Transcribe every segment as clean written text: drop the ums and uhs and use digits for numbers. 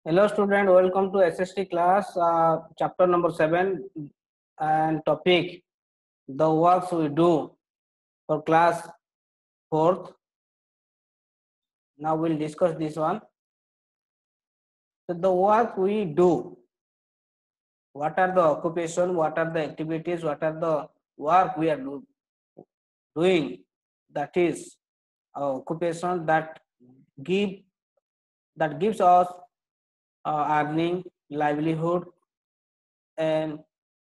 Hello student, welcome to SST class, chapter number 7 and topic the works we do for class 4th. Now we'll discuss this one. So the work we do, what are the occupation, what are the activities, what are the work we are doing, that is occupation that gives us earning, livelihood and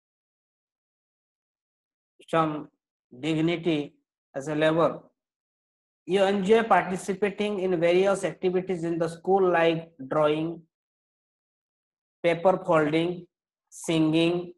some dignity as a labor. You enjoy participating in various activities in the school like drawing, paper folding, singing,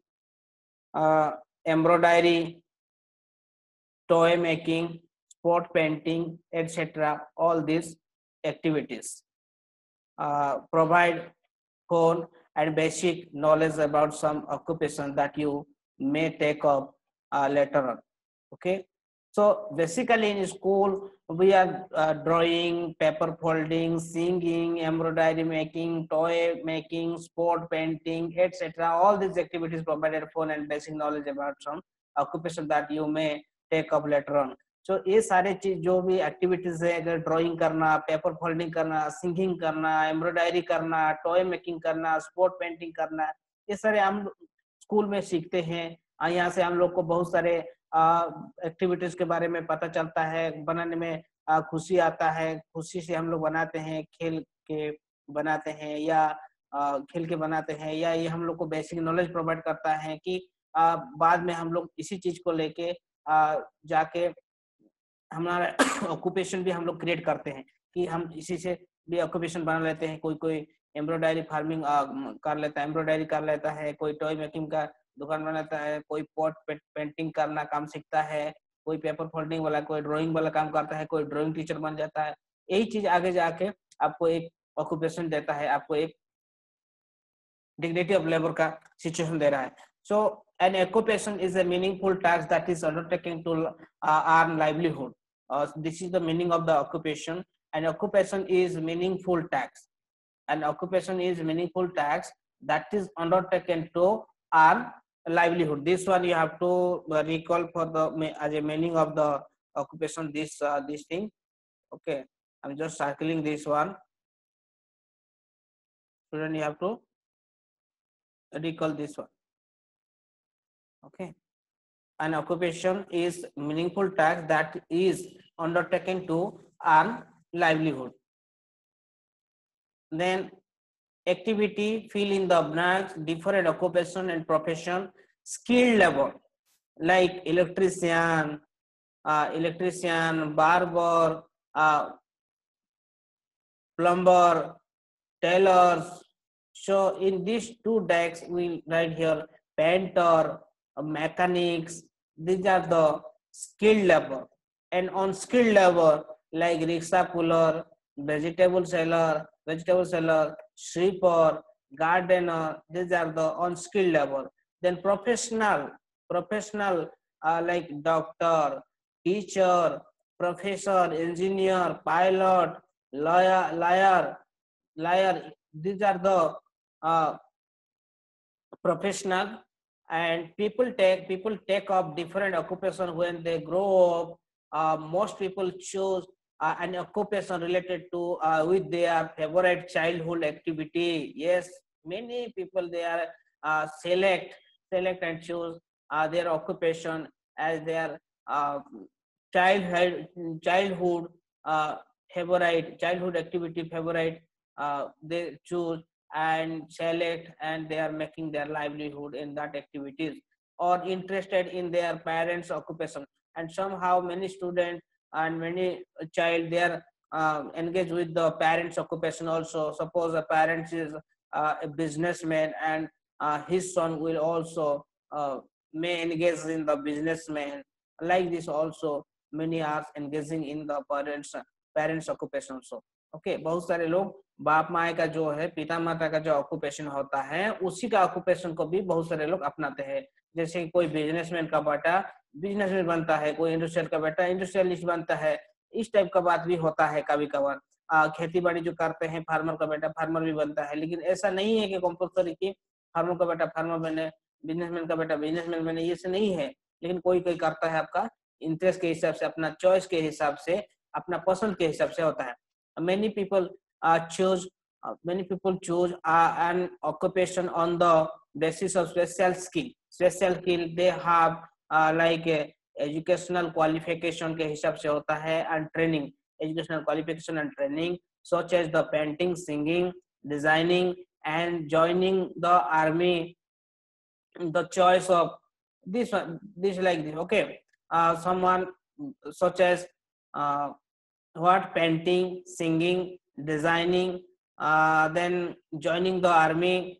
embroidery, toy making, sport painting, etc. All these activities provide core and basic knowledge about some occupation that you may take up later on. Okay. So basically in school, we are drawing, paper folding, singing, embroidery making, toy making, sport painting, etc. All these activities provided fun and basic knowledge about some occupation that you may take up later on. So ये सारे चीज जो भी activities है, अगर drawing करना, paper folding करना, singing करना, एम्ब्रॉयडरी करना, टॉय मेकिंग करना, स्पोर्ट पेंटिंग करना, ये सारे हम स्कूल में सीखते हैं। यहाँ से हम लोग को बहुत सारे एक्टिविटीज के बारे में पता चलता है, बनाने में खुशी आता है, खुशी से हम लोग बनाते हैं, खेल के बनाते हैं या खेल के बनाते हैं, या ये हम लोग को बेसिक नॉलेज प्रोवाइड करता है कि बाद में हम लोग इसी चीज को लेके जाके हमारा ऑक्यूपेशन भी हम लोग क्रिएट करते हैं कि हम इसी से भी ऑक्यूपेशन बना लेते हैं। कोई एम्ब्रॉयडरी फार्मिंग कर लेता है, एम्ब्रॉयडरी कर लेता है, कोई टॉय मेकिंग का दुकान बनाता है, कोई पॉट पेंटिंग करना काम सीखता है, कोई पेपर फोल्डिंग वाला, कोई ड्राइंग वाला काम करता है, कोई ड्राइंग टीचर बन जाता है। यही चीज आगे जाके आपको एक ऑक्यूपेशन देता है, आपको एक डिग्निटी ऑफ लेबर का सिचुएशन दे रहा है। So an occupation is a meaningful task that is undertaken to earn livelihood. This is the meaning of the occupation. An occupation is meaningful task. An occupation is meaningful task that is undertaken to earn livelihood. This one you have to recall for the as a meaning of the occupation. This thing. Okay, I'm just circling this one. Student, you have to recall this one. Okay. An occupation is meaningful task that is undertaken to earn livelihood. Then activity, fill in the blanks, different occupation and profession, skilled labor like electrician, barber, plumber, tailors. So in these two decks we write here painter, mechanics. These are the skilled labor. And on skilled labor like rickshaw puller, vegetable seller, sweeper, gardener, these are the unskilled labor. Then professional like doctor, teacher, professor, engineer, pilot, lawyer. These are the professional. And people take up different occupation when they grow up. Most people choose an occupation related to with their favorite childhood activity. Yes, many people they are select and choose their occupation as their childhood favorite, childhood activity favorite. They choose and select, and they are making their livelihood in that activities, or interested in their parents' occupation. And somehow many students and many child they are engaged with the parents' occupation also. Suppose a parent is a businessman, and his son will also may engage in the businessman. Like this also many are engaging in the parents occupation also. Okay बहुत सारे लोग बाप माए का जो है, पिता माता का जो ऑक्यूपेशन होता है, उसी का ऑक्यूपेशन को भी बहुत सारे लोग अपनाते हैं। जैसे कोई बिजनेसमैन का बेटा बिजनेसमैन बनता है, कोई इंडस्ट्रियल का बेटा इंडस्ट्रियलिस्ट बनता है। इस टाइप का बात भी होता है कभी कभार। खेती बाड़ी जो करते हैं फार्मर का बेटा फार्मर भी बनता है, लेकिन ऐसा नहीं है कि कंपल्सरी कि फार्मर का बेटा फार्मर बने, बिजनेसमैन का बेटा बिजनेसमैन बने, ये से नहीं है। लेकिन कोई कोई करता है आपका इंटरेस्ट के हिसाब से, अपना चॉइस के हिसाब से, अपना पसंद के हिसाब से होता है। Many people choose many people choose an occupation on the basis of special skill they have, like educational qualification के हिसाब से होता है, and training, educational qualification and training such as the painting, singing, designing and joining the army. The choice of this one, this like this, okay. Someone such as what, painting, singing, designing, then joining the army,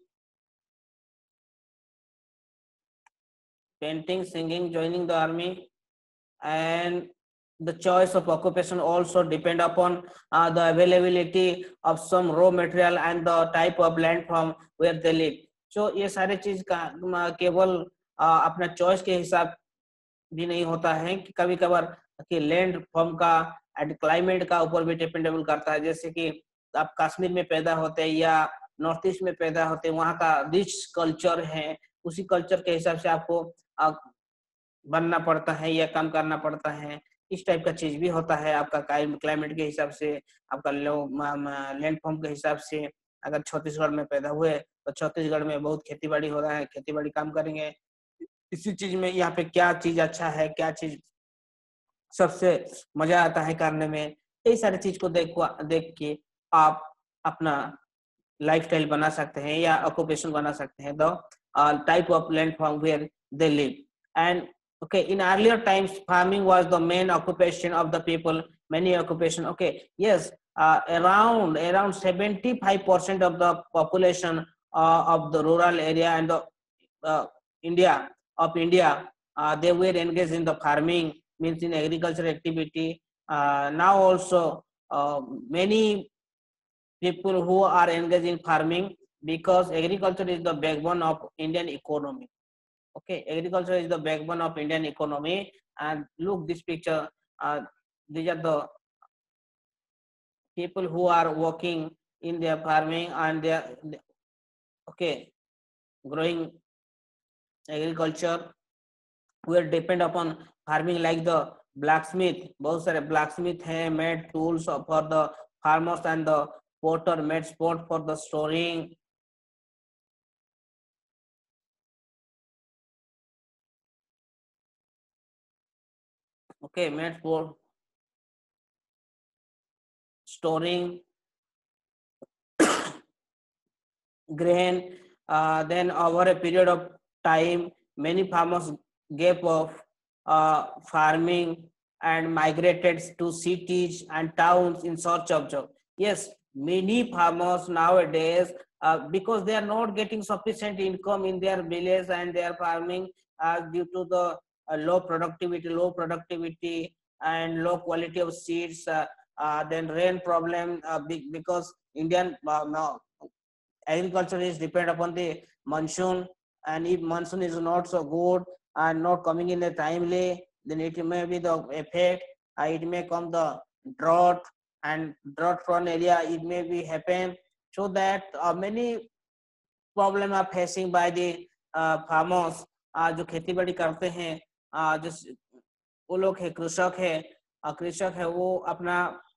painting, singing, joining the army, and the choice of occupation also depend upon the availability of some raw material and the type of land from where they live. So ये सारे चीज का केवल अपना choice के हिसाब भी नहीं होता है, कि कभी कभार कि लैंड फॉर्म का एंड क्लाइमेट का ऊपर भी डिपेंडेबल करता है। जैसे कि आप कश्मीर में पैदा होते हैं या नॉर्थ ईस्ट में पैदा होते हैं, वहाँ का रिच कल्चर है, उसी कल्चर के हिसाब से आपको बनना पड़ता है या काम करना पड़ता है। इस टाइप का चीज भी होता है आपका क्लाइमेट के हिसाब से, आपका लैंड फॉर्म के हिसाब से। अगर छत्तीसगढ़ में पैदा हुए तो छत्तीसगढ़ में बहुत खेती बाड़ी हो रहा है, खेती बाड़ी काम करेंगे। इसी चीज में यहाँ पे क्या चीज अच्छा है, क्या चीज सबसे मजा आता है करने में, यही सारी चीज को देख के आप अपना लाइफस्टाइल बना सकते हैं या ऑक्यूपेशन बना सकते हैं। The type of land from where they live. And okay, in earlier times farming was the main occupation of the people. Many occupation, okay, yes, around 75% of the population of the rural area and the India they were engaged in the farming, means in agricultural activity. Now also many people who are engaged in farming, because agriculture is the backbone of Indian economy. Okay, agriculture is the backbone of Indian economy. And look this picture, these are the people who are working in their farming and they are okay growing agriculture, who are depend upon farming, like the blacksmith, बहुत सारे blacksmith हैं, made tools for the farmers, and the potter made sport for the storing. Okay, made for storing grain. Then over a period of time many farmers gave up farming and migrated to cities and towns in search of job. Yes, many farmers nowadays, because they are not getting sufficient income in their village and they are farming, due to the low productivity and low quality of seeds, then rain problem, because Indian agriculture is depend upon the monsoon, and if monsoon is not so good and not coming in a timely, then it may be the effect, it may come the drought, and drought prone area it may be happen. So that many problem are facing by the farmers, जो खेती बाड़ी करते हैं, जो वो लोग है कृषक है, वो अपना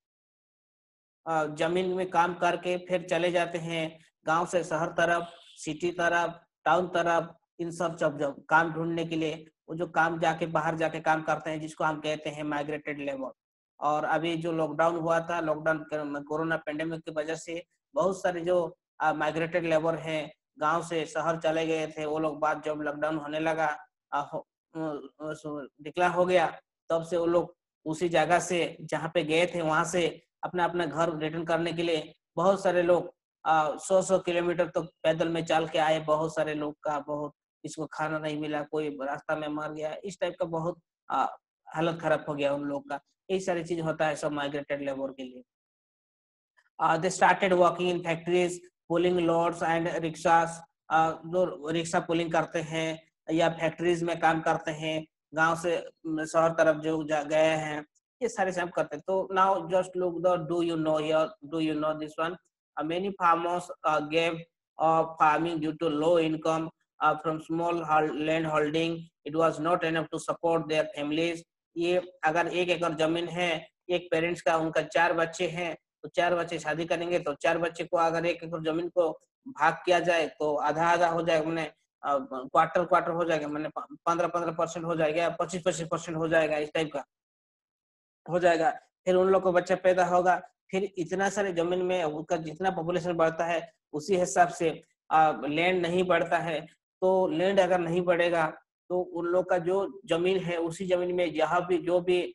जमीन में काम करके फिर चले जाते हैं गांव से शहर तरफ, सिटी तरफ, टाउन तरफ, इन सब जब काम ढूंढने के लिए वो जो काम जाके बाहर जाके काम करते हैं, जिसको हम कहते हैं माइग्रेटेड लेबर। और अभी जो लॉकडाउन हुआ था, लॉकडाउन कोरोना पेंडेमिक की वजह से बहुत सारे जो माइग्रेटेड लेबर हैं गांव से शहर चले गए थे, वो लोग बाद जब लॉकडाउन होने लगा, डिक्लेयर हो गया, तब से वो लोग उसी जगह से जहाँ पे गए थे वहां से अपना अपना घर रिटर्न करने के लिए बहुत सारे लोग 100 किलोमीटर तो पैदल में चल के आए। बहुत सारे लोग का बहुत इसको खाना नहीं मिला, कोई रास्ता में मर गया, इस टाइप का बहुत हालत खराब हो गया उन लोग का। यही सारी चीज होता है सब माइग्रेटेड लेबर के लिए। They started working in factories, pulling loads and rickshaws, जो रिक्शा पुलिंग करते हैं या फैक्ट्रीज में काम करते हैं, गांव से शहर तरफ जो गए हैं, ये सारे से हम करते हैं। तो now just look the do you know here, do you know this one? Many farmers gave up farming due to low income from small land holding. It was not enough to support their families. ये अगर 1 एकड़ जमीन है, एक parents का, उनका 4 बच्चे हैं, तो 4 बच्चे शादी करेंगे, तो 4 बच्चे को अगर 1 एकड़ जमीन को भाग किया जाए तो आधा आधा हो जाएगा, मैंने क्वार्टर क्वार्टर हो जाएगा, मैंने 15% हो जाएगा, 25% हो जाएगा, इस टाइप का हो जाएगा। फिर उन लोग को बच्चा पैदा होगा, फिर इतना सारे जमीन में उनका जितना पॉपुलेशन बढ़ता है उसी हिसाब से लैंड नहीं बढ़ता है। तो लैंड अगर नहीं बढ़ेगा तो उन लोग का जो जमीन है उसी जमीन में जहाँ भी जो भी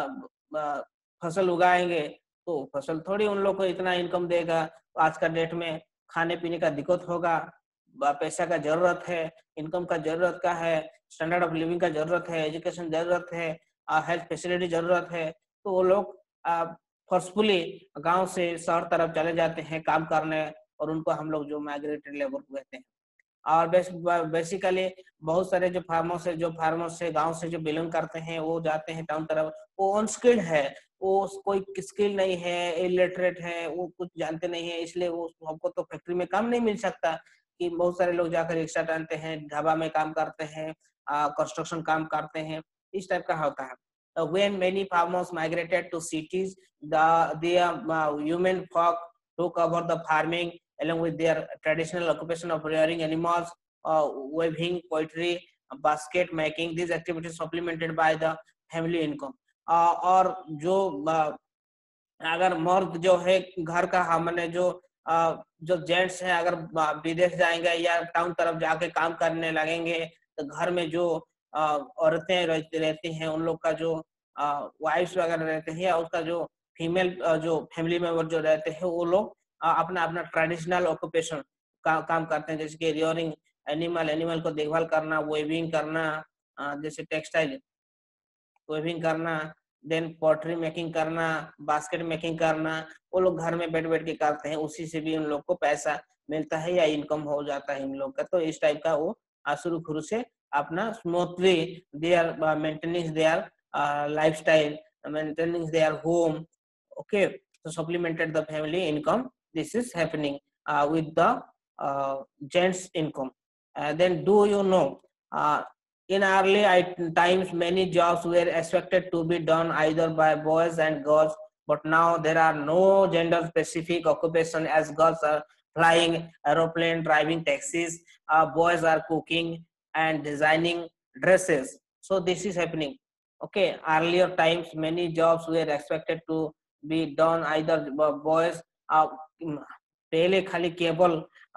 फसल उगाएंगे तो फसल थोड़ी उन लोग को इतना इनकम देगा। आज का डेट में खाने पीने का दिक्कत होगा, पैसा का जरूरत है, इनकम का जरूरत का है, स्टैंडर्ड ऑफ लिविंग का जरूरत है, एजुकेशन जरूरत है, हेल्थ फैसिलिटी जरूरत है। तो वो लोग फोर्सफुली गांव से शहर तरफ चले जाते हैं काम करने, और उनको हम लोग जो माइग्रेटेड लेबर कहते हैं। और बेसिकली बहुत सारे जो फार्मर्स से गांव से जो बिलोंग करते हैं वो जाते हैं टाउन तरफ, वो अनस्किल्ड है, वो कोई स्किल नहीं है, इलिटरेट है, वो कुछ जानते नहीं है, इसलिए वो हमको तो फैक्ट्री में काम नहीं मिल सकता। कि बहुत सारे लोग जाकर रिक्शा टानते हैं, ढाबा में काम करते हैं, कंस्ट्रक्शन काम करते हैं, इस टाइप का होता है। When many farmers migrated to cities, the human folk took over the farming along with their traditional occupation of rearing animals, weaving, poetry, basket making. These activities supplemented by the family income. और जो अगर मर्द जो है घर का, हमने जो जेंट्स हैं अगर विदेश जाएंगे या टाउन तरफ जाके काम करने लगेंगे, तो घर में जो औरतें रहती हैं, उन लोग का जो वाइफ्स वगैरह रहते हैं, या उसका जो फीमेल जो फैमिली मेंबर जो रहते हैं, वो लोग अपना अपना ट्रेडिशनल ऑक्यूपेशन काम करते हैं, जैसे कि रियरिंग एनिमल को देखभाल करना, वेविंग करना, जैसे टेक्सटाइल वेविंग करना, देन पॉटरी मेकिंग करना, बास्केट मेकिंग करना, वो लोग घर में बैठ बैठ के करते हैं, उसी से भी उन लोग को पैसा मिलता है या इनकम हो जाता है इन लोग का। तो इस टाइप का वो शुरू से अपना smoothly they are maintaining their lifestyle, maintaining their home, okay, तो supplemented the family income. This is happening with the gents income. Then do you know, in early times many jobs were expected to be done either by boys and girls, but now there are no gender specific occupation, as girls are flying aeroplane, driving taxis, boys are cooking and designing dresses. So this is happening. Okay, earlier times many jobs were expected to be done either boys, पहले खाली केवल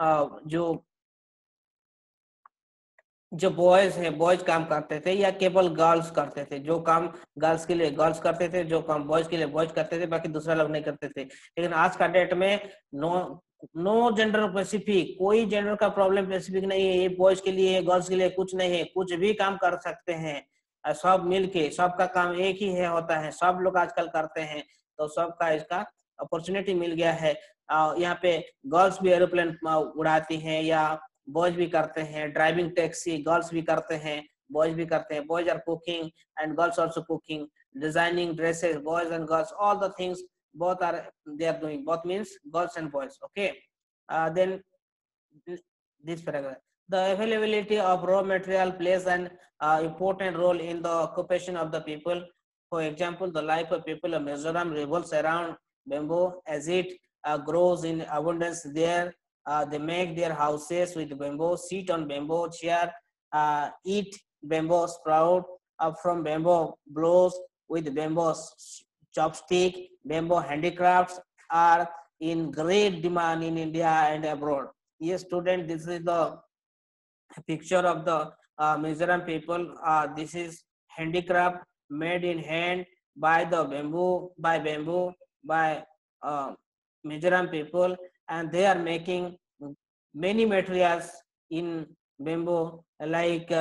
जो boys है boys काम करते थे, या केवल गर्ल्स करते थे, जो काम गर्ल्स के लिए गर्ल्स करते थे, जो काम बॉयज के लिए बॉयज करते थे, बाकी दूसरा लोग नहीं करते थे। लेकिन आज का डेट में नो जेंडर स्पेसिफिक, कोई जेंडर का प्रॉब्लम स्पेसिफिक नहीं है, ये बॉयज के लिए गर्ल्स के लिए कुछ नहीं है, कुछ भी काम कर सकते हैं, सब मिलके, सबका काम एक ही है होता है, सब लोग आजकल करते हैं, तो सबका इसका अपॉर्चुनिटी मिल गया है। यहाँ पे गर्ल्स भी एरोप्लेन उड़ाती हैं, या बॉयज भी करते हैं, ड्राइविंग टैक्सी गर्ल्स भी करते हैं, बॉयज भी करते हैं, boys are cooking and girls also cooking, designing dresses, boys and girls, all the things both are they are doing, both means girls and boys, okay. Then this paragraph, the availability of raw material plays an important role in the occupation of the people. For example, the life of people of Mizoram revolves around bamboo, as it grows in abundance there. They make their houses with bamboo, sit on bamboo chair, eat bamboo sprout from bamboo blows with bamboo chopstick. Bamboo handicrafts are in great demand in India and abroad. Yes, student, this is the picture of the Mizoram people. This is handicraft made in hand by the bamboo, by Mizoram people, and they are making many materials in bamboo, like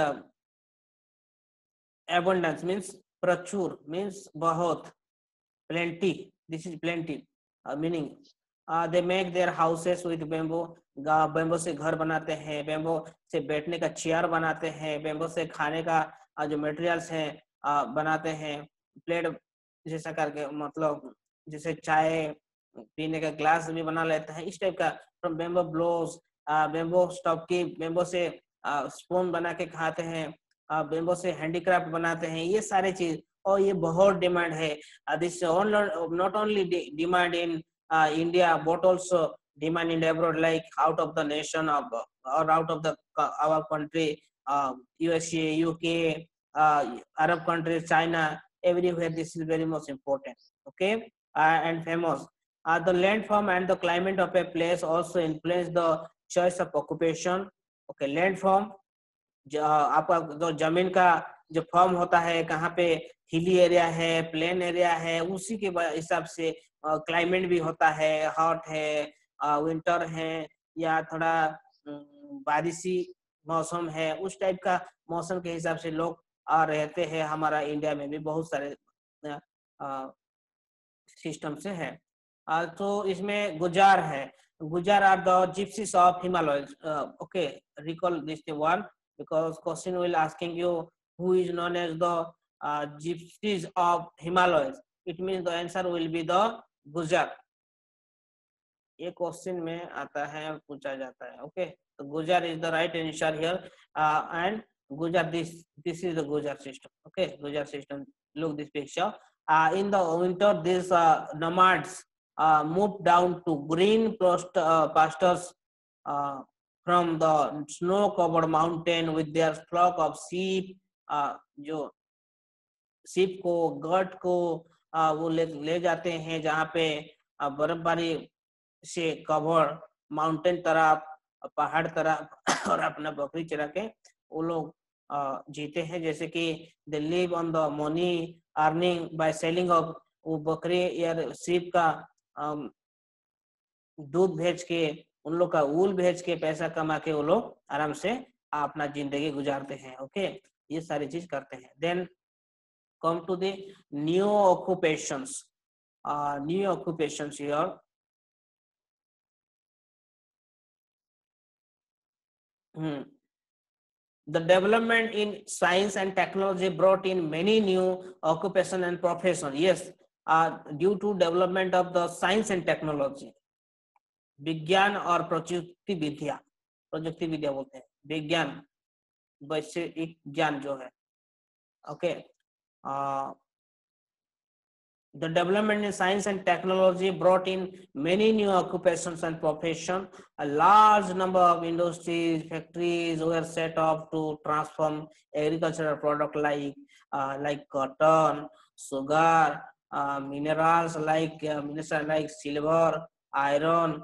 abundance means prachur, means bahut, plenty. This is plenty meaning. They make their houses with bamboo. bamboo से घर बनाते हैं, bamboo से बैठने का chair बनाते हैं, bamboo से खाने का जो मटेरियल्स हैं बनाते हैं, प्लेट जैसा करके मतलब जैसे चाय पीने का ग्लास भी बना लेते हैं इस टाइप का। From bamboo bowls, bamboo stop की बेम्बो से स्पून बना के खाते हैं, बेम्बो से हैंडीक्राफ्ट बनाते हैं, ये सारे चीज और ये बहुत डिमांड है। This not only demand in India but also demand in abroad like out of the nation of or out of the our country, USA, UK, Arab countries, China, everywhere this is very much important. Okay, and famous. The landform and the climate of a place also influence the choice of occupation. Okay, landform आपका जो जमीन का जो form होता है, कहाँ पे hilly area है, प्लेन एरिया है, उसी के हिसाब से क्लाइमेट भी होता है, हॉट है, विंटर है, या थोड़ा बारिशी मौसम है, उस टाइप का मौसम के हिसाब से लोग रहते हैं। हमारा इंडिया में भी बहुत सारे सिस्टम से है। तो इसमें गुजार है, Gujjar are the gypsies of Himalayas. Okay, recall this one because question will asking you who is known as the gypsies of Himalayas. It means the answer will be the Gujar. ये क्वेश्चन में आता है और पूछा जाता है। ओके, तो Gujjar is the right answer here and Gujjar this is the Gujjar system. Okay, Gujjar system, look this picture. In the winter these nomads move down to green pastures from the snow covered mountain with their flock of sheep. जो sheep को, goat को वो ले जाते हैं जहाँ पे बर्फबारी से कवर माउंटेन तरफ, पहाड़ तरफ और अपना बकरी चरा के वो लोग जीते हैं। जैसे कि they live on the money earning by selling of, वो बकरी या sheep का दूध भेज के, उन लोग का वूल भेज के पैसा कमा के वो लोग आराम से अपना जिंदगी गुजारते हैं। ओके, ये सारी चीज करते हैं। Then come to the new occupations. New occupations here, the development in science and technology brought in many new occupation and profession. Yes, due to development of the science and technology, विज्ञान और प्रयुक्ति विद्या बोलते हैं, विज्ञान वैश्विक ज्ञान जो है। Okay, the development in science and technology brought in many new occupations and professions. A large number of industries, factories were set up to transform agricultural product like cotton, sugar, minerals like silver, iron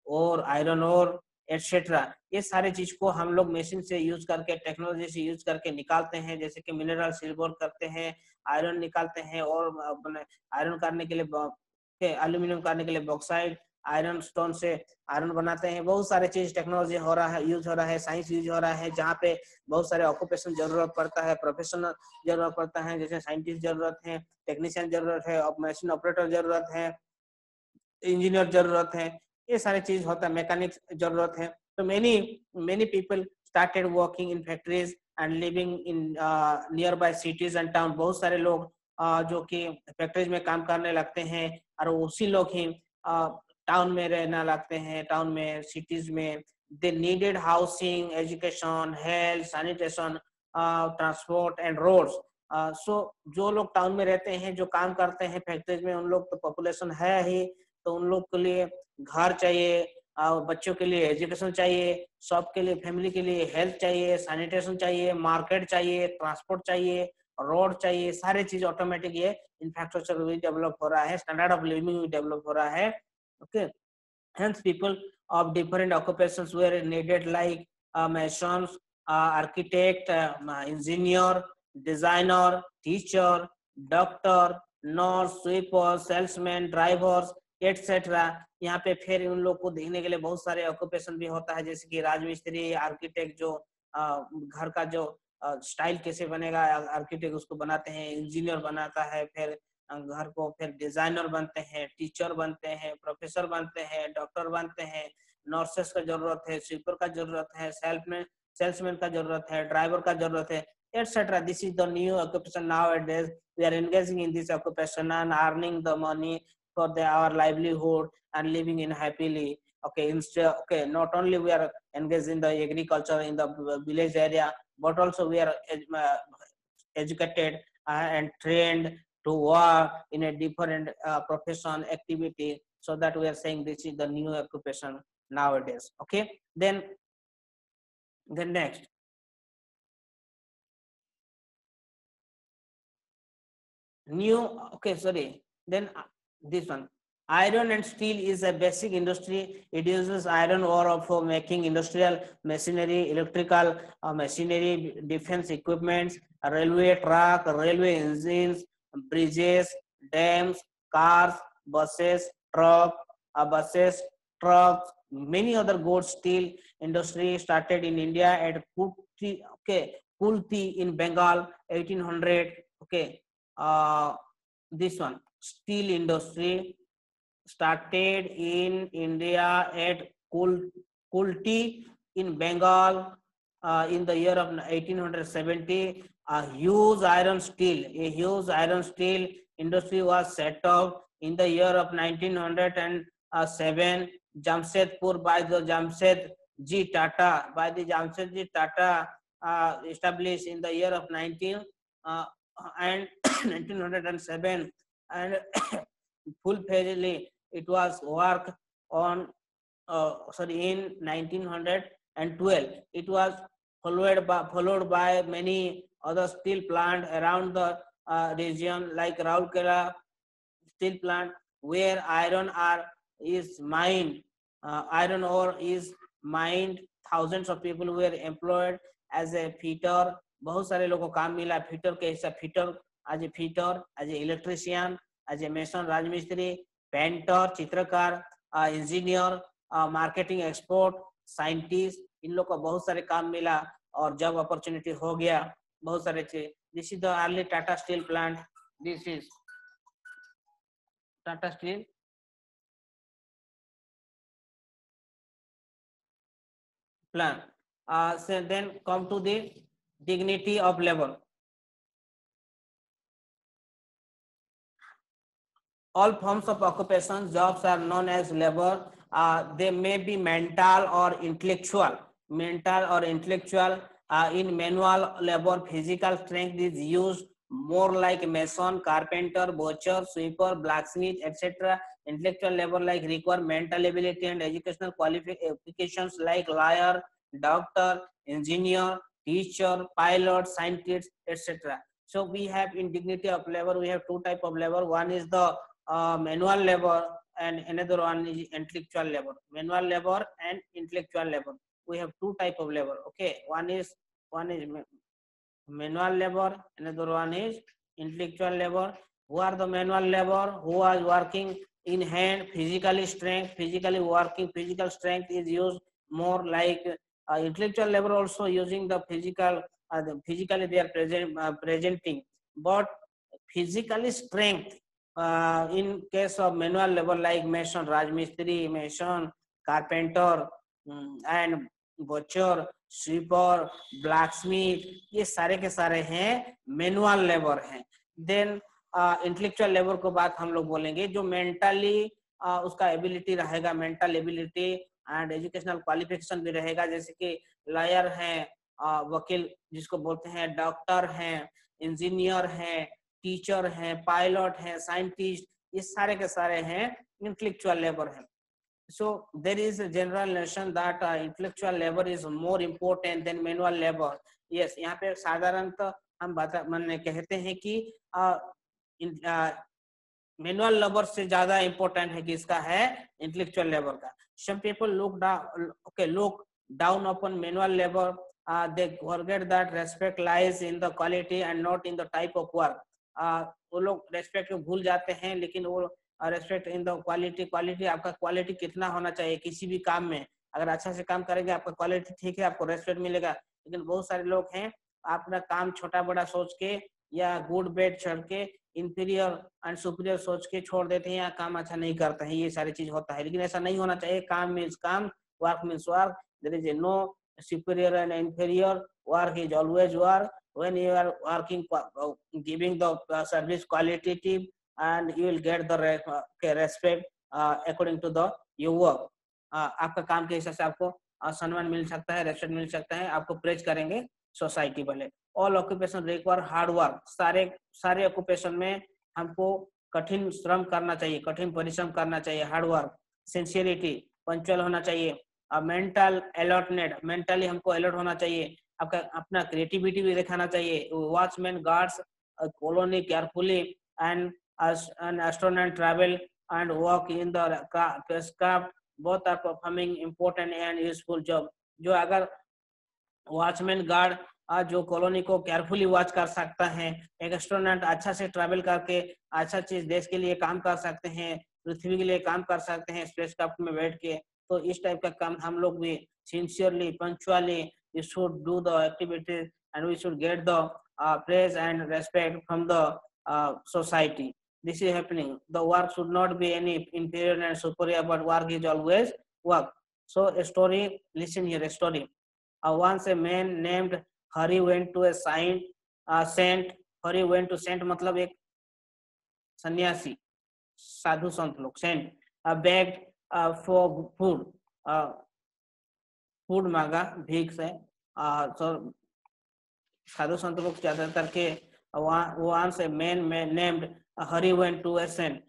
ore, etc. ये सारे चीज को हम लोग machine से use करके, technology से use करके निकालते हैं। जैसे कि मिनरल सिल्वर करते हैं, आयरन निकालते हैं, और आयरन करने के लिए एल्यूमिनियम करने के लिए बॉक्साइड, आयरन स्टोन से आयरन बनाते हैं। बहुत सारे चीज टेक्नोलॉजी हो रहा है, यूज हो रहा है, साइंस यूज हो रहा है, जहाँ पे बहुत सारे ऑक्यूपेशन जरूरत पड़ता है, प्रोफेशनल जरूरत पड़ता है, जैसे साइंटिस्ट जरूरत है, टेक्नीशियन जरूरत है, मशीन ऑपरेटर जरूरत है, इंजीनियर जरूरत है, ये सारे चीज होता है, मैकेनिक्स जरूरत है। तो many people started working in factories and living in nearby cities and town. बहुत सारे लोग जो कि फैक्ट्रीज में काम करने लगते हैं और उसी लोग ही टाउन में रहना लगते हैं, टाउन में, सिटीज में। they needed housing, education, health, sanitation, transport and roads. So जो लोग टाउन में रहते हैं, जो काम करते हैं फैक्ट्रीज में, उन लोग तो पॉपुलेशन है ही, तो उन लोग के लिए घर चाहिए, बच्चों के लिए एजुकेशन चाहिए, सबके लिए, फैमिली के लिए हेल्थ चाहिए, सैनिटेशन चाहिए, मार्केट चाहिए, ट्रांसपोर्ट चाहिए, रोड चाहिए, सारे चीज ऑटोमेटिक ये इंफ्रास्ट्रक्चर भी डेवलप हो रहा है, स्टैंडर्ड ऑफ लिविंग भी डेवलप हो रहा है। Okay, hence people of different occupations were needed like masons, architect, engineer, designer, teacher, doctor, nurse, sweeper, salesman, drivers, etc. यहाँ पे फिर उन लोग को देखने के लिए बहुत सारे ऑक्यूपेशन भी होता है, जैसे कि राजमिस्त्री, आर्किटेक्ट, जो घर का जो स्टाइल कैसे बनेगा, आर्किटेक्ट उसको बनाते हैं, इंजीनियर बनाता है, फिर घर को, फिर डिजाइनर बनते हैं, टीचर बनते हैं, प्रोफेसर बनते हैं, डॉक्टर बनते हैं, नर्सेस का जरूरत है, स्वीपर का जरूरत है, सेल्समैन का जरूरत है, ड्राइवर का जरूरत है। etc. This is the new occupation nowadays. We are engaging in this occupation and earning the money for our livelihood and living in happily. Okay, instead, okay, not only we are engaged in the agriculture in the village area, but also we are educated and trained to work in a different profession activity. So that we are saying this is the new occupation nowadays. Okay, then next, new, okay, sorry, then this one, iron and steel is a basic industry. It uses iron ore for making industrial machinery, electrical machinery, defense equipments, railway track, railway engines, bridges, dams, cars, buses, trucks, many other goods. Steel industry started in India at Kulti, okay, Kulti in Bengal, 1800. Okay, this one, steel industry started in India at Kulti in Bengal in the year of 1870. A huge iron steel industry was set up in the year of 1907. Jamshedpur by the Jamshedji Tata established in the year of 1907, and full-fledgedly it was work on in 1912. It was followed by many other steel plant around the region like Rourkela steel plant, where iron ore is mined. Thousands of people were employed as a fitter. बहुत सारे लोगों को काम मिला fitter के हिस्सा, as a electrician, as a mason राजमिस्त्री, painter चित्रकार, इंजीनियर, मार्केटिंग एक्सपोर्ट, साइंटिस्ट, इन लोग को बहुत सारे काम मिला और जॉब अपॉर्चुनिटी हो गया बहुत सारे चीज. This is the early Tata steel plant. This is Tata Steel plant. So then come to the dignity of labor. All forms of occupation, jobs are known as labor. They may be mental or intellectual. In manual labor, physical strength is used more like mason, carpenter, butcher, sweeper, blacksmith, etc. Intellectual labor like require mental ability and educational qualifications like lawyer, doctor, engineer, teacher, pilot, scientist, etc. So we have in dignity of labor, we have two type of labor. One is the manual labor and another one is intellectual labor. Manual labor and intellectual labor. We have two type of labor. Okay, one is manual labor, another one is intellectual labor. Who are the manual labor? Who are working in hand, physically strength, physically working, physical strength is used more like intellectual labor also using the physical, physically they are presenting, but physically strength in case of manual labor like mason, rajmistri, mason, carpenter and butcher, sweeper, blacksmith, ये सारे के सारे हैं manual labour हैं. Then intellectual labour को बात हम लोग बोलेंगे जो मेंटली उसका एबिलिटी रहेगा, mental ability and educational qualification भी रहेगा, जैसे कि लॉयर हैं, वकील जिसको बोलते हैं, डॉक्टर हैं, इंजीनियर हैं, टीचर हैं, पायलट हैं, साइंटिस्ट, ये सारे के सारे हैं इंटेलेक्चुअल लेबर हैं. So there is a general notion that intellectual labor is more important than manual labor. Yes, यहाँ पे साधारणतः हम कहते हैं कि manual labor से ज़्यादा important है कि इसका है intellectual labor का. Some people look down upon manual labor. They forget that respect lies in the quality and not in the type of work. वो लोग respect को भूल जाते हैं, लेकिन वो रेस्पेक्ट इन द क्वालिटी, आपका क्वालिटी कितना होना चाहिए किसी भी काम में. अगर अच्छा से काम करेंगे आपका क्वालिटी ठीक है, आपको रेस्पेक्ट मिलेगा. लेकिन बहुत सारे लोग हैं अपना काम छोटा बड़ा सोच के या गुड बैड छोड़ के इंफीरियर एंड सुपीरियर सोच के छोड़ देते हैं या काम अच्छा नहीं करते हैं. ये सारी चीज होता है, लेकिन ऐसा नहीं होना चाहिए. काम मीन्स काम, work means work. There is no superior and inferior. Work is always work. when you are working, giving the service qualitative, and you will get the respect according to the your work. आपका काम के हिसाब से आपको सम्मान मिल सकता है, respect मिल सकता है, आपको प्रेज करेंगे सोसाइटी वाले. All occupation require hard work. सारे ऑक्यूपेशन में हमको कठिन श्रम करना चाहिए, कठिन परिश्रम करना चाहिए, हार्ड वर्क, सिंसियरिटी, पंक्चुअल होना चाहिए, मेंटल अलर्टनेस, मेंटली हमको अलर्ट होना चाहिए, आपका अपना क्रिएटिविटी भी दिखाना चाहिए. Watchman guards colony carefully and an astronaut travel and work in the spacecraft, both are performing important and useful job. जो अगर वॉचमैन गार्ड जो कॉलोनी को केयरफुली वॉच कर सकता है, एक एस्ट्रोनॉट अच्छा से ट्रैवल करके अच्छा चीज देश के लिए काम कर सकते हैं, पृथ्वी के लिए काम कर सकते हैं स्पेसक्राफ्ट में बैठ के. तो इस टाइप का काम हम लोग भी sincerely, punctually we should do the activities and we should get the praise and respect from the society. This is happening. The work should not be any inferior and superior, but work is always work. So a story, listen here, a story. Once a man named Hari went to a saint. Hari went to saint मतलब एक सन्यासी, साधु संत लोग, saint begged for food. Food मांगा, भीख से. साधु संत लोग ज्यादातर के वहां से man named Hari went to a saint.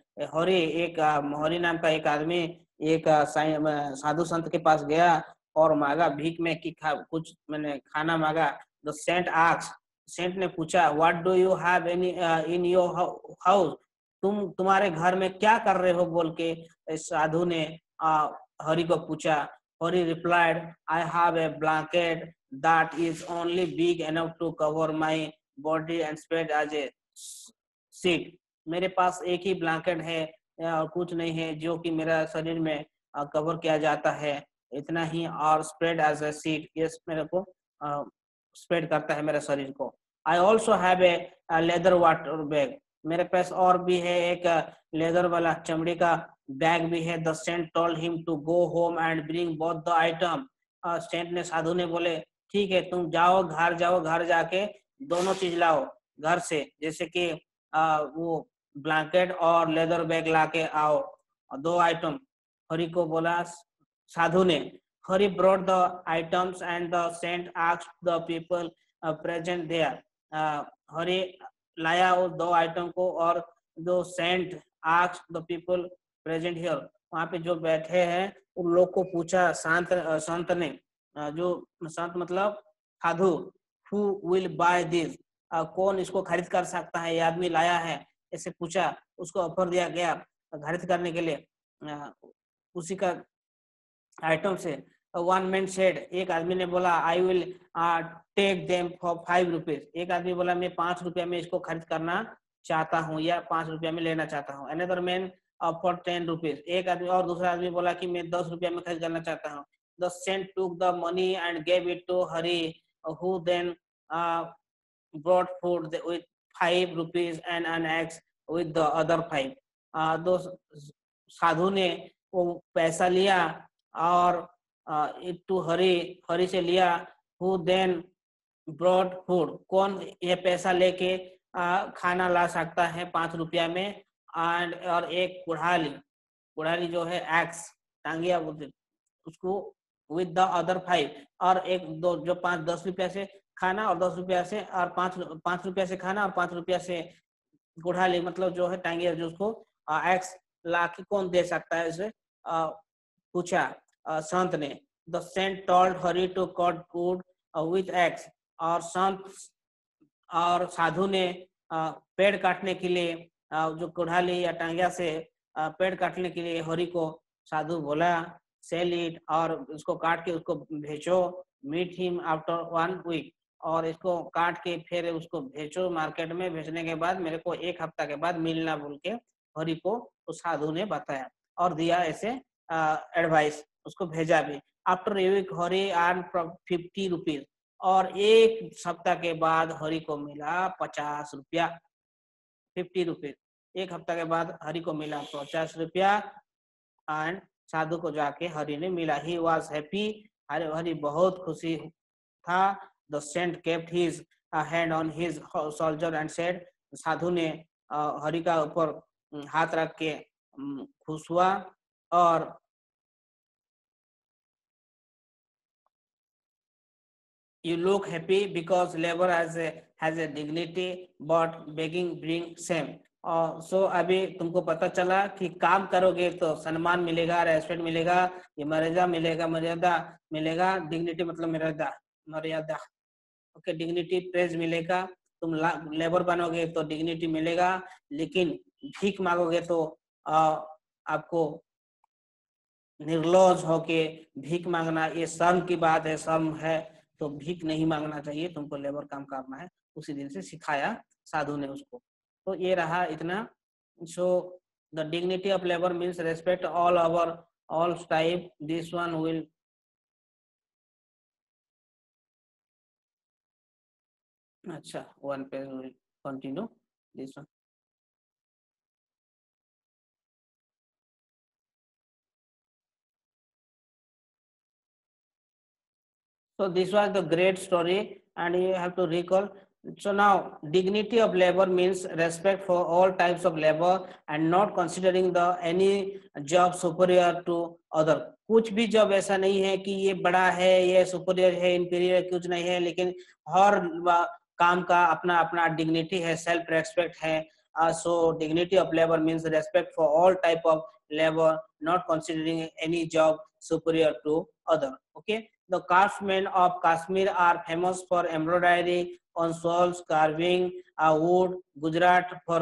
Hari नाम का एक आदमी एक साधु संत के पास गया और मांगा भीख में कि कुछ मैंने खाना मांगा. द सेंट आस्क्ड, सेंट ने पूछा, what do you have in your house, तुम्हारे घर में क्या कर रहे हो बोल के साधु ने हरि को पूछा. Hari replied, I have a blanket that is only big enough to cover my body and spread as a sheet. मेरे पास एक ही ब्लैंकेट है और कुछ नहीं है जो कि मेरा शरीर में कवर किया जाता है, इतना ही, और spread as a sheet, ये मेरे को स्प्रेड करता है मेरे शरीर को. I also have a leather water bag. मेरे पास और भी है एक लेदर वाला चमड़ी का बैग भी है. The saint told him to go home and bring both the item. Saint ने साधु ने बोले ठीक है तुम जाओ, घर जाके दोनों चीज लाओ घर से, जैसे कि वो ब्लैंकेट और लेदर बैग लाके आओ, दो आइटम. हरि को बोला साधु ने. Hari brought the items and the saint asked the people present there. Hari लाया उस दो आइटम को और जो saint asked the people present here, वहां पे जो बैठे हैं उन लोग को पूछा संत ने, जो संत मतलब साधु, हु विल बाय दिस, कौन इसको खरीद कर सकता है, ये आदमी लाया है, ऐसे पूछा. उसको ऑफर दिया गया खरीद करने के लिए उसी का आइटम से. वन मैन सेड, एक आदमी ने बोला, I will take them for 5 rupees. एक आदमी बोला मैं 5 रुपया में इसको खरीद करना चाहता हूँ या 5 रुपया में लेना चाहता हूँ. Another man for 10 rupees. एक आदमी और दूसरा आदमी बोला कि मैं 10 रुपया में खरीद करना चाहता हूँ. The saint took the money and gave it to Hari, who then brought food with 5 rupees and an eggs with the other 5. दो साधु ने वो पैसा लिया और टू हरि से लिया, हु देन ब्रॉड फूड, कौन ये पैसा लेके खाना ला सकता है 5 रुपया में, एंड और एक कुड़ाली जो है एक्स टांगिया बोलते उसको, विद द अदर 5, और एक दो जो 5-10 रुपया से खाना और 10 रुपया से और 5 रुपया से खाना और 5 रुपया से कुड़ाली मतलब जो है टांगिया, जो उसको एक्स ला के कौन दे सकता है इसे पूछा संत ने. The saint told Hari to cut wood with axe, और संत और साधु ने पेड़ काटने के लिए जो कुड़ाली या टांगिया से पेड़ काटने के लिए हरि को साधु बोला, सेल इट, और उसको काट के उसको भेजो, मीट हिम आफ्टर 1 वीक, और इसको काट के फिर उसको भेजो मार्केट में, भेजने के बाद मेरे को 1 हफ्ता के बाद मिलना बोल के हरि को उस साधु ने बताया और दिया ऐसे एडवाइस, उसको भेजा भी. After a week Hari earn 50 rupees, और 1 सप्ताह के बाद हरि को मिला 50 रुपया. 50 रुपीज 1 हफ्ता के बाद हरि को मिला 50 रुपया, एंड साधु को जाके हरि ने मिला. ही वॉज हैप्पी, हरि बहुत खुशी था. The saint kept his hand on his shoulder and said, साधु ने हरि का ऊपर हाथ रख के खुश हुआ और you look happy because labor has a dignity but begging bring shame. सो अभी तुमको पता चला कि काम करोगे तो सम्मान मिलेगा, रेस्पेक्ट मिलेगा, ये मर्यादा मिलेगा, मर्यादा मिलेगा, डिग्निटी मतलब मर्यादा, मर्यादा, ओके, डिग्निटी प्रेज मिलेगा, तुम लेबर बनोगे तो डिग्निटी मिलेगा, लेकिन भीख मांगोगे तो आपको निर्लज होके भीख मांगना, ये शर्म की बात है, शर्म है, तो भीख नहीं मांगना चाहिए, तुमको लेबर काम करना है। उसी दिन से सिखाया साधु ने उसको। तो ये रहा इतना। So the dignity of labour means respect all over all type, this one will अच्छा one page will continue this one. So this was the great story and you have to recall. So now dignity of labor means respect for all types of labor and not considering the any job superior to other. कुछ भी job ऐसा नहीं है कि ये बड़ा है, ये सुपीरियर है, इंफीरियर कुछ नहीं है, लेकिन हर काम का अपना अपना डिग्निटी है, सेल्फ रेस्पेक्ट है. So dignity of labor means respect for all type of labor, not considering any job superior to other. Okay. The craftsmen of Kashmir are famous for embroidery on shawls, carving wood, Gujarat for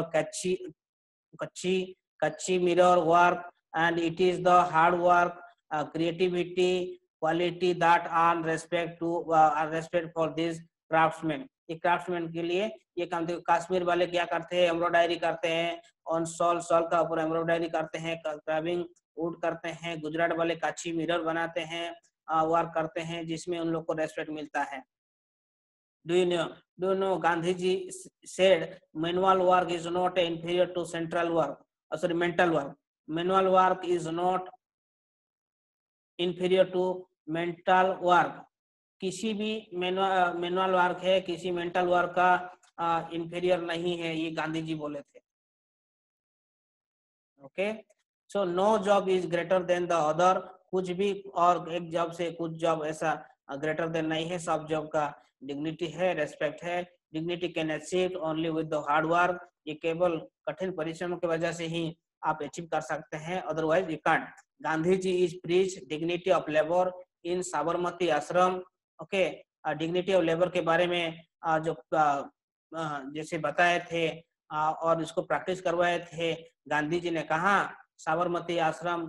Kachi mirror work, and it is the hard work, creativity, quality that earn respect to respect for these craftsmen. ये craftsman के लिए ये काम देखो, कश्मीर वाले क्या करते हैं, एम्ब्रॉयडरी करते हैं ऑन शॉल, शॉल का ऊपर एम्ब्रॉयडरी करते हैं, कार्विंग वुड करते हैं, गुजरात वाले काची मिरर बनाते हैं, वर्क करते हैं, जिसमें उन लोग को रेस्पेक्ट मिलता है. Do you know Gandhiji said manual work is not inferior to central work, sorry, mental work. Manual work is not inferior to mental work. किसी भी मैनुअल वर्क है, किसी मेंटल वर्क का इंफीरियर नहीं है, ये गांधी जी बोले थे. Okay, so no job is greater than the other. कुछ भी और एक जॉब से कुछ जॉब ऐसा ग्रेटर देन नहीं है, सब जॉब का डिग्निटी है, रेस्पेक्ट है. Dignity can achieve only with the hard work. ये केवल कठिन परिश्रम की वजह से ही आप अचीव कर सकते हैं, otherwise you can't. Gandhi ji is preach dignity of labour in Sabarmati Ashram. Okay, dignity of labour के बारे में जो जैसे बताए थे और इसको प्रैक्टिस करवाए थे गांधी जी ने, कहा साबरमती आश्रम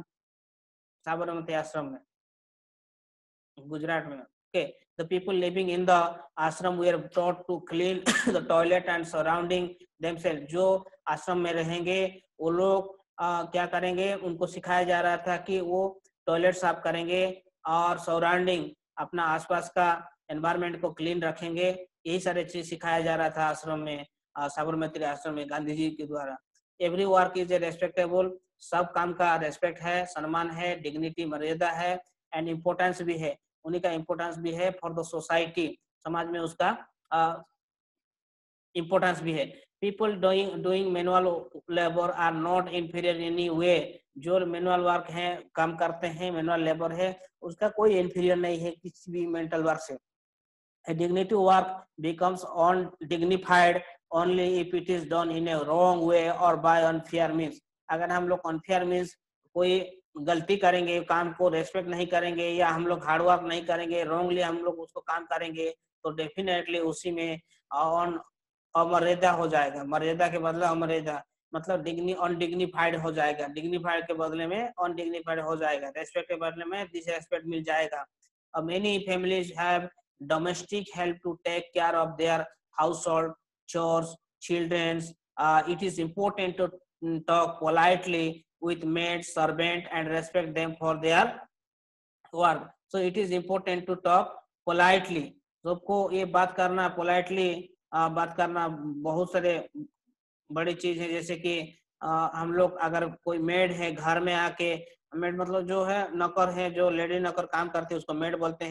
में, गुजरात में. Okay, the people living in the ashram were taught to clean the toilet and surrounding themselves. जो आश्रम में रहेंगे वो लोग क्या करेंगे, उनको सिखाया जा रहा था कि वो टॉयलेट साफ करेंगे और सराउंडिंग अपना आसपास का एनवायरनमेंट को क्लीन रखेंगे. यही सारे चीज सिखाया जा रहा था आश्रम में, साबरमती आश्रम में गांधी जी के द्वारा. Every work is a respectable. सब काम का रेस्पेक्ट है, सम्मान है, डिग्निटी मर्यादा है, एंड इम्पोर्टेंस भी है, उन्हीं का इम्पोर्टेंस भी है फॉर द सोसाइटी. समाज में उसका इम्पोर्टेंस भी है. People doing manual labour are not inferior in any way. जो मैनुअल वर्क है, काम करते हैं, मैनुअल लेबर है, उसका कोई इंफीरियर नहीं है किसी भी मेंटल वर्क से. A dignity work becomes undignified only if it is done in a wrong way or by unfair means. अगर हम लोग unfair means कोई गलती करेंगे, काम को रेस्पेक्ट नहीं करेंगे, या हम लोग हार्ड वर्क नहीं करेंगे, रॉन्गली हम लोग उसको काम करेंगे, तो डेफिनेटली उसी में अमर्यादा हो जाएगा. मर्यादा के बदले अमर्यादा मतलब अनडिग्निफाइड हो जाएगा, डिग्निफाइड के बदले में अनडिग्निफाइड हो जाएगा, रेस्पेक्ट के बदले में डिसरेस्पेक्ट मिल जाएगा. Many families have domestic help to take care of their household chores, children. It is important to talk politely with maids, servant, and respect them for their work. So it is important to talk politely. सबको ये बात करना, politely बात करना बहुत सारे बड़ी चीज है. जैसे कि हम लोग अगर कोई मेड है घर में आके, मेड मतलब जो है नौकर है, जो लेडी नौकर काम करते हैं उसको मेड बोलते हैं.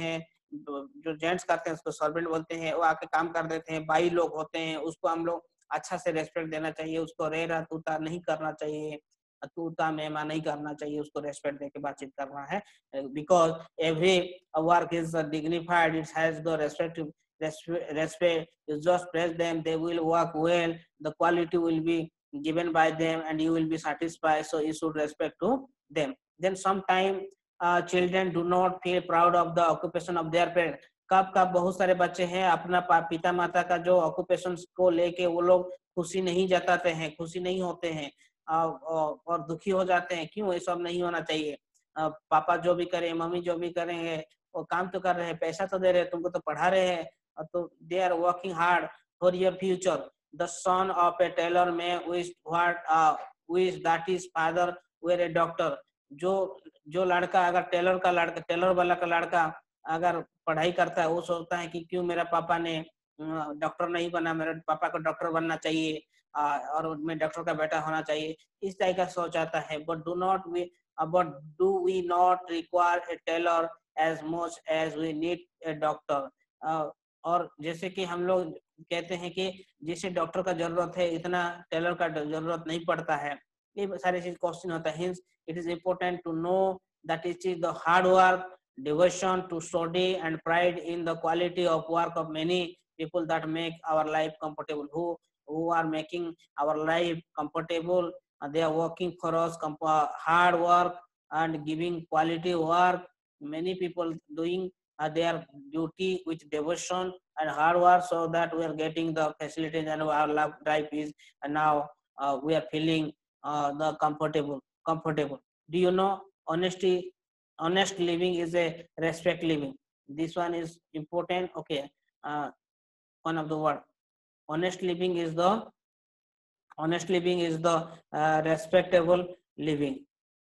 जो जेंट्स करते हैं उसको सर्वेंट बोलते हैं, वो आके काम कर देते हैं, बाई लोग होते हैं, उसको हम लोग अच्छा से रेस्पेक्ट देना चाहिए, उसको रेरा तूता नहीं करना चाहिए, तूता मेमा नहीं करना चाहिए, उसको रेस्पेक्ट देके बातचीत करना है, because every work is dignified, it has the respect, respect, you just praise them, they will work well, the quality will be given by them and you will be satisfied, so you should respect to them. Then sometime children do not feel proud of the occupation of their parents. कब कब बहुत सारे बच्चे हैं अपना पिता माता का जो ऑक्यूपेशन को लेके वो लोग खुशी नहीं जताते हैं, खुशी नहीं होते हैं, और दुखी हो जाते हैं, क्यों? ये सब नहीं होना चाहिए। पापा जो भी करें, मम्मी जो भी करेंगे, वो काम तो कर रहे हैं, पैसा तो दे रहे हैं, तुमको तो पढ़ा रहे हैं, तो they are working hard for your future. The son of a tailor may wish that his father were a doctor. जो लड़का अगर टेलर वाला का लड़का अगर पढ़ाई करता है, वो सोचता है कि क्यों मेरा पापा ने डॉक्टर नहीं बना, मेरे पापा को डॉक्टर बनना चाहिए, और मैं डॉक्टर का बेटा होना चाहिए, इस टाइप का सोच आता है। But do we not require a tailor as much as we need a doctor? और जैसे कि हम लोग कहते हैं कि जिसे डॉक्टर का जरूरत है इतना टेलर का जरूरत नहीं पड़ता है, ये सारी चीज क्वेश्चन होता है। Hence, it is important to know that it is the hard work, devotion to study and pride in the quality of work of many people that make our life comfortable. Who are making our life comfortable, they are working for us, hard work and giving quality work. Many people doing their duty with devotion and hard work, so that we are getting the facilities and our life is, and now we are feeling the comfortable. Do you know honest living is a respect living? This one is important. Okay, one of the word, honest living is the respectable living.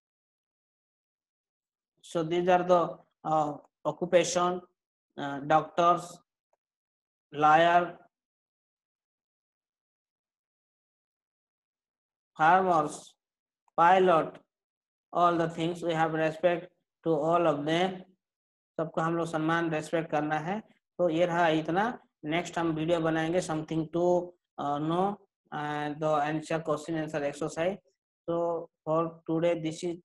So these are the occupation, doctors, lawyer, farmers, pilot, all the things we have respect to all of them. सबको हम लोग सम्मान respect करना है। तो ये रहा इतना। नेक्स्ट हम वीडियो बनाएंगे something to know the answer question answer exercise. So for today this is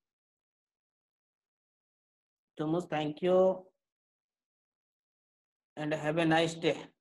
too much. Thank you and have a nice day.